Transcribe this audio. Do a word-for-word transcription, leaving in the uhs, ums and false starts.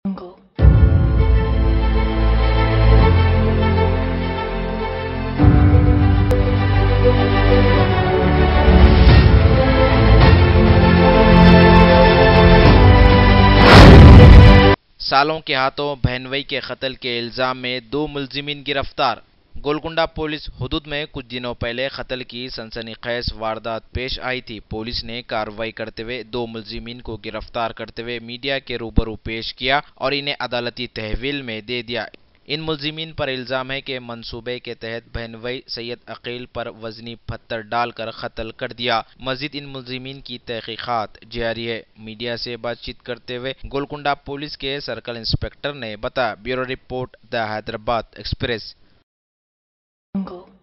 jungle सालों के हाथों बहनवई के कत्ल के इल्जाम में दो मुलजिमीन गिरफ्तार। गोलकुंडा पुलिस हुदूद में कुछ दिनों पहले कत्ल की सनसनीखेज वारदात पेश आई थी। पुलिस ने कार्रवाई करते हुए दो मुलजिमीन को गिरफ्तार करते हुए मीडिया के रूबरू पेश किया और इन्हें अदालती तहवील में दे दिया। इन मुलजिमीन पर इल्जाम है कि मंसूबे के तहत बहनवई सैयद अकील पर वजनी पत्थर डालकर कत्ल कर दिया। मजीद इन मुलजिमीन की तहकीकात जारी है। मीडिया से बातचीत करते हुए गोलकुंडा पुलिस के सर्कल इंस्पेक्टर ने बताया। Bureau report, the Hyderabad Express. jungle